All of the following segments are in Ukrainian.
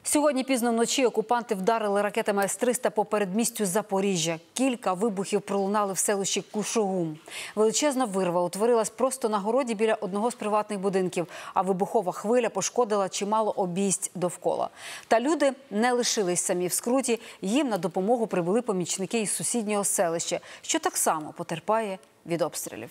Сьогодні пізно вночі окупанти вдарили ракетами С-300 по передмістю Запоріжжя. Кілька вибухів пролунали в селищі Кушугум. Величезна вирва утворилась просто на городі біля одного з приватних будинків, а вибухова хвиля пошкодила чимало обійсть довкола. Та люди не лишились самі в скруті. Їм на допомогу прибули помічники із сусіднього селища, що так само потерпає від обстрілів.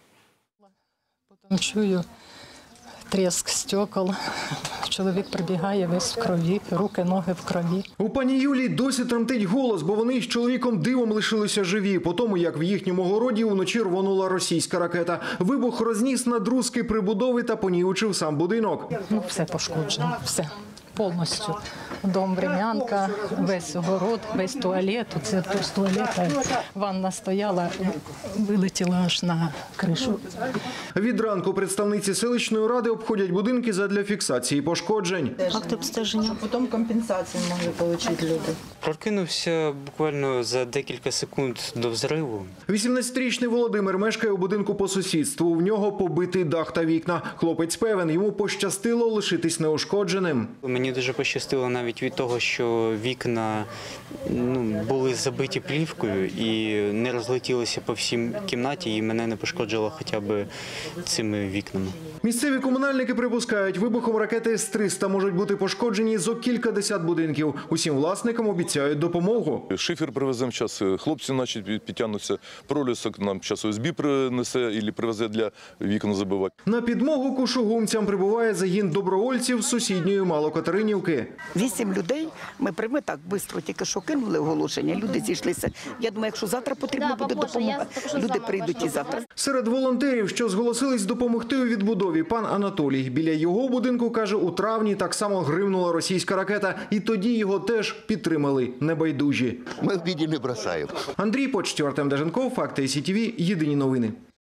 Потім чую тріск стекол. Чоловік прибігає весь в крові, руки, ноги в крові. У пані Юлії досі тремтить голос, бо вони з чоловіком дивом лишилися живі. По тому, як в їхньому городі вночі рвонула російська ракета. Вибух розніс надрузки прибудови та понівечив сам будинок. Все пошкоджено, все. Повністю. Дом, врем'янка, весь огород, весь туалет. Це з туалета ванна стояла, вилетіла аж на кришу. Від ранку представниці селищної ради обходять будинки задля фіксації пошкоджень. Акти обстеження. Потім компенсацію могли отримати люди. Прокинувся буквально за декілька секунд до взриву. 18-річний Володимир мешкає у будинку по сусідству. В нього побитий дах та вікна. Хлопець певен, йому пощастило лишитись неушкодженим. Мені дуже пощастило навіть від того, що вікна були забиті плівкою і не розлетілися по всій кімнаті, і мене не пошкоджало хоча б цими вікнами. Місцеві комунальники припускають, вибухом ракети С-300 можуть бути пошкоджені зо кількадесят будинків. Усім власникам обіцяють допомогу. Шифер привеземо зараз, хлопці наші підтягнуться, пролісок нам зараз ОСБ принесе або привезе для вікон забивати. На підмогу кушугумцям прибуває загін добровольців з сусідньої Малокатеринівки. 8 людей ми прямо так швидко тільки що кинули оголошення, люди зійшлися. Я думаю, якщо завтра потрібна буде допомога, люди прийдуть і завтра. Серед волонтерів, що зголосились допомогти у відбудові, пан Анатолій. Біля його будинку, каже, у травні так само гримнула російська ракета, і тоді його теж підтримали небайдужі. Ми в біді не бросаємо. Андрій Почтів, Артем Деженков, Факти СІТВ, єдині новини.